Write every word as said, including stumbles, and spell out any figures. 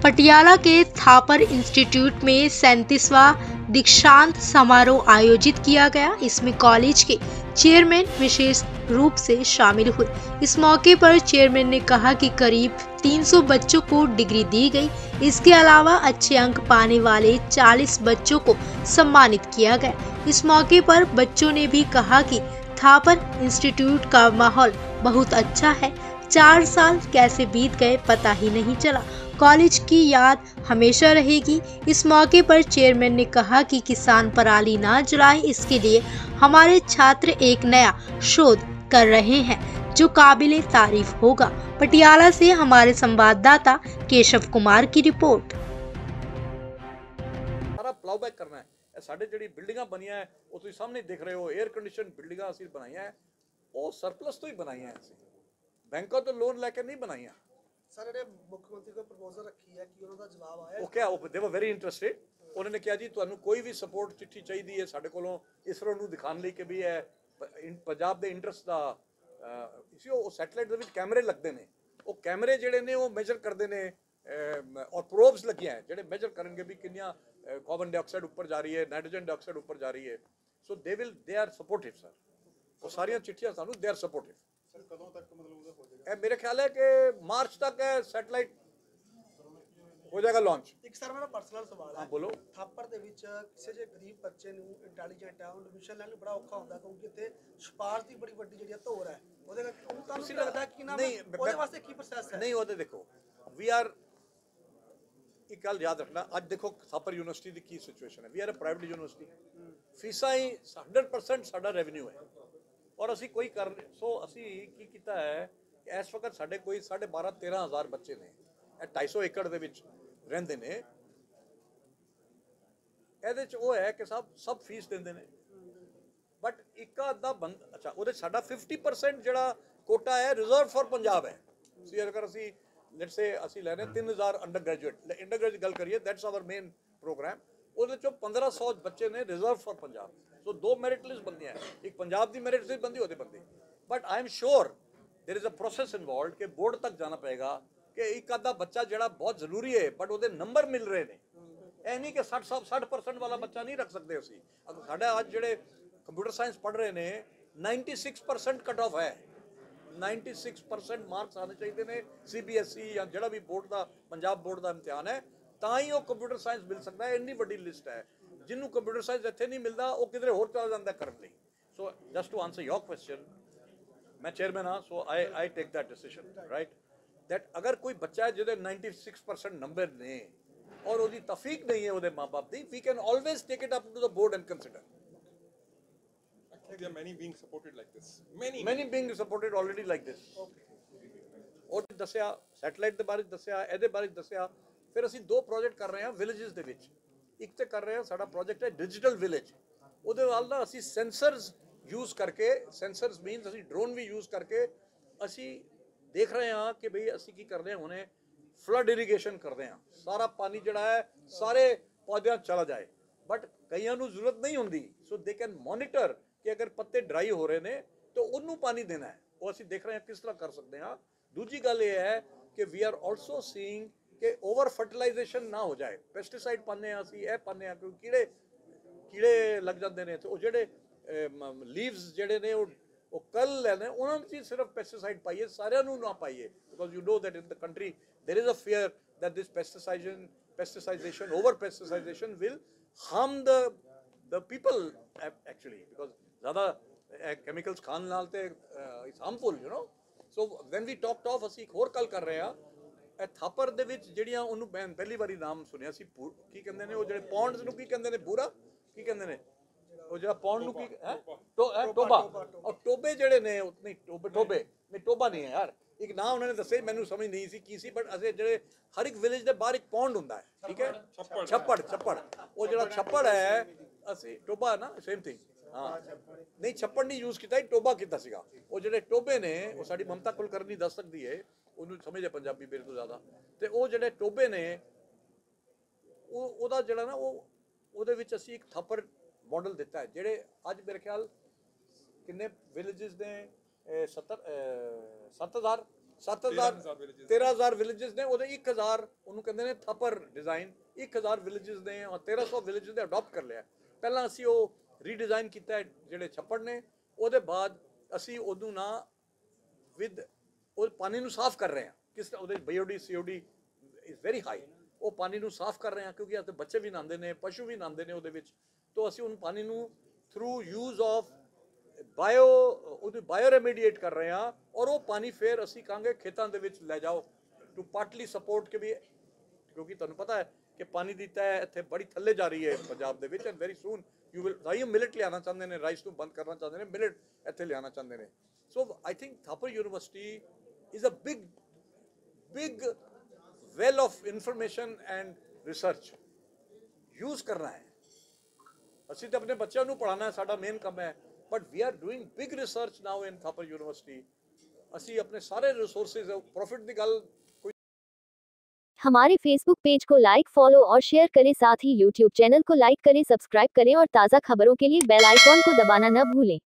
पटियाला के थापर इंस्टीट्यूट में सैंतीसवां दीक्षांत समारोह आयोजित किया गया। इसमें कॉलेज के चेयरमैन विशेष रूप से शामिल हुए। इस मौके पर चेयरमैन ने कहा कि करीब तीन सौ बच्चों को डिग्री दी गई। इसके अलावा अच्छे अंक पाने वाले चालीस बच्चों को सम्मानित किया गया। इस मौके पर बच्चों ने भी कहा कि थापर इंस्टीट्यूट का माहौल बहुत अच्छा है। चार साल कैसे बीत गए पता ही नहीं चला। कॉलेज की याद हमेशा रहेगी। इस मौके पर चेयरमैन ने कहा कि किसान पराली ना जलाएं, इसके लिए हमारे छात्र एक नया शोध कर रहे हैं जो काबिले तारीफ होगा। पटियाला से हमारे संवाददाता केशव कुमार की रिपोर्ट। सारा प्लाउबैक करना है। साढ़े ਜਿਹੜੀ ਬਿਲਡਿੰਗਾਂ ਬਣੀਆਂ ਹੈ ਉਹ ਤੁਸੀਂ ਸਾਹਮਣੇ ਦੇਖ ਰਹੇ ਹੋ, 에ਅਰ ਕੰਡੀਸ਼ਨ ਬਿਲਡਿੰਗਾਂ ਅਸੀਂ ਬਣਾਈਆਂ ਹੈ, ਉਹ ਸਰਪਲਸ ਤੋਂ ਹੀ ਬਣਾਈਆਂ ਹੈ। ਅਸੀਂ ਬੈਂਕਾਂ ਤੋਂ ਲੋਨ ਲੈ ਕੇ ਨਹੀਂ ਬਣਾਈਆਂ। ਸਰ ਜਿਹੜੇ ਮੁੱਖ ਮੰਤਰੀ ਕੋਲ ਪ੍ਰਪੋਜ਼ਲ ਰੱਖੀ ਹੈ ਕਿ ਉਹਨਾਂ ਦਾ ਜਵਾਬ ਆਇਆ, ਉਹ ਕਿਹਾ ਉਹ ਦੇ ਵਰ ਵੈਰੀ ਇੰਟਰਸਟਿਡ। ਉਹਨਾਂ ਨੇ ਕਿਹਾ ਜੀ ਤੁਹਾਨੂੰ ਕੋਈ ਵੀ ਸਪੋਰਟ ਚਿੱਠੀ ਚਾਹੀਦੀ ਹੈ ਸਾਡੇ ਕੋਲੋਂ ਇਸਰੋ ਨੂੰ ਦਿਖਾਉਣ ਲਈ ਕਿ ਵੀ ਇਹ ਪੰਜਾਬ ਦੇ ਇੰਟਰਸਟ ਦਾ ਇਸੀ ਉਹ ਸੈਟੇਲਾਈਟ ਦੇ ਵਿੱਚ ਕੈਮਰੇ ਲੱਗਦੇ ਨੇ, ਉਹ ਕੈਮਰੇ ਜਿਹੜੇ ਨੇ ਉਹ ਮੈਜ਼ਰ ਕਰਦੇ ਨੇ और प्रोब्स लगी हैं जो मेजर करेंगे भी किन्या कार्बन डाइऑक्साइड ऊपर जा रही है, नाइट्रोजन डाइऑक्साइड ऊपर जा रही है। So they will they are supportive sir. वो सारिया चिट्ठियां सानू दे आर सपोर्टिव सर। कदों तक मतलब हो जाएगा? मेरे ख्याल है कि मार्च तक है सैटेलाइट हो जाएगा लॉन्च। एक सर मेरा पर्सनल सवाल है। बोलो। थापर ਦੇ ਵਿੱਚ ਕਿਸੇ ਜੇ ਗਰੀਬ ਬੱਚੇ ਨੂੰ ਇੰਟੈਲੀਜੈਂਟ ਹੈ ਉਹਨੂੰ ਐਡਮਿਸ਼ਨ ਲੈਣ ਲਈ ਬੜਾ ਔਖਾ ਹੁੰਦਾ ਕਿਉਂਕਿ ਇੱਥੇ ਸਪਾਰਸ਼ ਦੀ ਬੜੀ ਵੱਡੀ ਜਿਹੜੀ ਧੋਰ ਹੈ ਉਹਦੇ ਕਰਕੇ ਉਹਨੂੰ ਤੁਹਾਨੂੰ ਲੱਗਦਾ ਕਿ ਨਾ ਉਹਦੇ ਵਾਸਤੇ ਕੀ ਪ੍ਰੋਸੈਸ ਹੈ? ਨਹੀਂ ਉਹਦੇ ਦੇਖੋ ਵੀ ਆਰ एक गल याद रखना, अज देखो थापर यूनिवर्सिटी की की सिचुएशन है। We are a private university, फीसा ही हंड्रेड परसेंट साडा रेवन्यू है और असी कोई कर सो असी की कीता है कि इस वक्त साडे कोई साढ़े बारह तेरह हज़ार बच्चे ने ढाई सौ एकड़ दे विच रहिंदे ने। इहदे च ओह है कि सब सब फीस देंदे ने बट एक अद्धा बंद अच्छा उहदे साडा फिफ्टी परसेंट जिहड़ा कोटा है रिजर्व फॉर पंजाब है। सी अगर असी लेट्स से असी लैने तीन हज़ार अंडर ग्रेजुएट अंडर ग्रेजुएट गल करिए दैट्स आवर मेन प्रोग्राम। ਉਹਦੇ ਚੋਂ पंद्रह सौ बच्चे ने रिजर्व फॉर पंजाब। सो दो मेरिट लिस्ट बनदियां हैं, एक पंजाब की मेरिट लिस्ट बनदी, ਉਹਦੇ बनदी। But I am sure there is a process involved कि बोर्ड तक जाना पएगा कि एक आधा बच्चा ਜਿਹੜਾ बहुत ਜ਼ਰੂਰੀ है बट ਉਹਦੇ नंबर मिल रहे ने। ਇਹ नहीं कि साठ साठ परसेंट वाला बच्चा नहीं रख सकते ਅਸੀਂ। ਅਗਰ ਸਾਡਾ ਅੱਜ ਜਿਹੜੇ ਕੰਪਿਊਟਰ ਸਾਇੰਸ पढ़ रहे ने छियानवे परसेंट कट ऑफ है, छियानवे परसेंट मार्क्स आने चाहिए ने सी बी एस ई या जो भी बोर्ड का पंजाब बोर्ड का इम्तिहान है तो ही वो कंप्यूटर साइंस मिल सकता है। इन्नी बड़ी लिस्ट है जिन्होंने कंप्यूटर साइंस इतने नहीं मिलता वो किधरे होर चला जाता करने। So just to answer your question, मैं चेयरमैन हाँ, so I I take that decision right that अगर कोई बच्चा है जिसे छियानवे परसेंट नंबर ने और उसकी तफीक नहीं है वो माँ बाप की, we can always take it up to the board and consider. There are many being supported like this. Many, many being supported already like this. और दसिया सैटेलाइट के बारे दसिया, ਇਹਦੇ ਬਾਰੇ दसिया। फिर ਅਸੀਂ दो प्रोजेक्ट कर रहे हैं विलेजेस ਦੇ ਵਿੱਚ। एक तो कर रहे हैं साडा प्रोजेक्ट है डिजिटल विलेज, ਉਹਦੇ ਨਾਲ ਨਾ ਅਸੀਂ ਸੈਂਸਰਸ यूज़ करके, ਸੈਂਸਰਸ मीनस ਅਸੀਂ ड्रोन भी यूज़ करके ਅਸੀਂ देख रहे हैं कि भाई ਅਸੀਂ ਕੀ कर रहे हैं, ਹੁਣੇ फ्लड इरीगेशन कर रहे हैं। सारा पानी ਜਿਹੜਾ है सारे पौधों चला जाए बट कईयां ਨੂੰ ਜ਼ਰੂਰਤ नहीं ਹੁੰਦੀ। सो दे कैन मॉनिटर कि अगर पत्ते ड्राई हो रहे हैं तो उन्होंने पानी देना है, वो असी देख रहे हैं किस तरह कर सकते हैं। दूजी गल ये है कि वी आर ऑल्सो सीइंग कि ओवर फर्टिलाइजेशन ना हो जाए। पेस्टिसाइड पाने असी यह पाने क्योंकि कीड़े कीड़े लग जाते हैं तो जोड़े लीव्स जोड़े ने वो कल लेने उन्होंने सिर्फ पेस्टिसाइड पाइए, सारे ना पाइए because you know that in the country there is a fear that this pesticization pesticization over pesticization will harm the the people actually because ज़्यादा कैमिकल्स खान नाल ते it's harmful you know. So when we talk of असी एक होर गल कर रहे हैं ਇਹ ਥਾਪਰ ਦੇ ਵਿੱਚ ਜਿਹੜੀਆਂ ਉਹਨੂੰ ਮੈਂ ਪਹਿਲੀ ਵਾਰੀ ਨਾਮ ਸੁਣਿਆ ਸੀ ਕੀ ਕਹਿੰਦੇ ਨੇ ਉਹ ਜਿਹੜੇ ਪੌਂਡਸ ਨੂੰ ਕੀ ਕਹਿੰਦੇ ਨੇ, ਬੂਰਾ ਕੀ ਕਹਿੰਦੇ ਨੇ ਉਹ ਜਿਹੜਾ ਪੌਂਡ ਨੂੰ ਕੀ ਹੈ ਟੋਬਾ। ਔਰ ਟੋਬੇ ਜਿਹੜੇ ਨੇ ਨਹੀਂ ਟੋਬੇ ਟੋਬੇ ਨਹੀਂ ਟੋਬਾ ਨਹੀਂ ਹੈ ਯਾਰ, ਇੱਕ ਨਾਮ ਉਹਨਾਂ ਨੇ ਦੱਸਿਆ ਮੈਨੂੰ ਸਮਝ ਨਹੀਂ ਸੀ ਕੀ ਸੀ ਬਟ ਅਸੀਂ ਜਿਹੜੇ ਹਰ ਇੱਕ ਵਿਲੇਜ ਦੇ ਬਾਹਰ ਇੱਕ ਪੌਂਡ ਹੁੰਦਾ ਹੈ, ਠੀਕ ਹੈ, ਛੱਪੜ ਛੱਪੜ ਉਹ ਜਿਹੜਾ ਛੱਪੜ ਹੈ ਅਸੀਂ ਟੋਬਾ ਨਾ ਸੇਮ ਥਿੰਗ हाँ नहीं छप्पड़ नहीं यूज़ किया, टोबा किया सीगा। वो जो टोबे ने वो साड़ी ममता कुलकर्णी दस सकती है, उन्होंने समझ है पंजाबी मेरे तो ज़्यादा। तो वो जो टोबे ने वो जड़ा ना वो वो असी एक थापर मॉडल दिता है जेडे अज मेरे ख्याल किन्ने विलेजेस ने सत्तर सत्त हज़ार ਸੱਤ ਹਜ਼ਾਰ ਤੇਰਾਂ ਹਜ਼ਾਰ ਵਿਲੇजेस ਨੇ, ਉਹਦੇ ਇੱਕ ਹਜ਼ਾਰ ਉਹਨੂੰ ਕਹਿੰਦੇ ਨੇ ਥਾਪਰ ਡਿਜ਼ਾਈਨ, ਇੱਕ ਹਜ਼ਾਰ ਵਿਲੇजेस ਨੇ ਔਰ ਤੇਰਾਂ ਸੌ ਵਿਲੇजेस ਨੇ ਅਡਾਪਟ ਕਰ ਲਿਆ। ਪਹਿਲਾਂ ਅਸੀਂ ਉਹ ਰੀਡਿਜ਼ਾਈਨ ਕੀਤਾ ਹੈ ਜਿਹੜੇ ਛੱਪੜ ਨੇ, ਉਹਦੇ ਬਾਅਦ ਅਸੀਂ ਉਹਨੂੰ ਨਾ ਵਿਦ ਉਹ ਪਾਣੀ ਨੂੰ ਸਾਫ਼ ਕਰ ਰਹੇ ਹਾਂ। ਕਿਸ ਉਹਦੇ BOD COD is very high, ਉਹ ਪਾਣੀ ਨੂੰ ਸਾਫ਼ ਕਰ ਰਹੇ ਹਾਂ ਕਿਉਂਕਿ ਇੱਥੇ ਬੱਚੇ ਵੀ ਨਹਾਉਂਦੇ ਨੇ, ਪਸ਼ੂ ਵੀ ਨਹਾਉਂਦੇ ਨੇ ਉਹਦੇ ਵਿੱਚ। ਤਾਂ ਅਸੀਂ ਉਹਨੂੰ ਪਾਣੀ ਨੂੰ ਥਰੂ ਯੂਜ਼ ਆਫ ਬਾਇਓ ਉਹਦੀ ਬਾਇਓ ਰੈਮੀਡੀਏਟ ਕਰ ਰਹੇ ਹਾਂ ਔਰ ਉਹ ਪਾਣੀ ਫਿਰ ਅਸੀਂ ਕਹਾਂਗੇ ਖੇਤਾਂ ਦੇ ਵਿੱਚ ਲੈ ਜਾਓ ਟੂ ਪਾਰਟਲੀ ਸਪੋਰਟ ਕੇ ਵੀ, ਕਿਉਂਕਿ ਤੁਹਾਨੂੰ ਪਤਾ ਹੈ ਕਿ ਪਾਣੀ ਦੀ ਤਹਿ ਇੱਥੇ ਬੜੀ ਥੱਲੇ ਜਾ ਰਹੀ ਹੈ ਪੰਜਾਬ ਦੇ ਵਿੱਚ। And very soon you will rye millet ਲਿਆਉਣਾ ਚਾਹੁੰਦੇ ਨੇ, ਰਾਈਸ ਨੂੰ ਬੰਦ ਕਰਨਾ ਚਾਹੁੰਦੇ ਨੇ, ਮਿਲਟ ਇੱਥੇ ਲਿਆਉਣਾ ਚਾਹੁੰਦੇ ਨੇ। So I think Thapar University is a big big well of information and research use ਕਰਨਾ ਹੈ। ਅਸੀਂ ਤਾਂ ਆਪਣੇ ਬੱਚਿਆਂ ਨੂੰ ਪੜ੍ਹਾਉਣਾ ਹੈ, ਸਾਡਾ ਮੇਨ ਕੰਮ ਹੈ, but we are doing big research now in Thapar University। ਅਸੀਂ ਆਪਣੇ ਸਾਰੇ ਰਿਸੋਰसेज प्रॉफिट ਦੀ ਗੱਲ कोई हमारे फेसबुक पेज को लाइक, फॉलो और शेयर करें, साथ ही यूट्यूब चैनल को लाइक करें, सब्सक्राइब करें और ताज़ा खबरों के लिए बेल आइकॉन को दबाना न भूलें।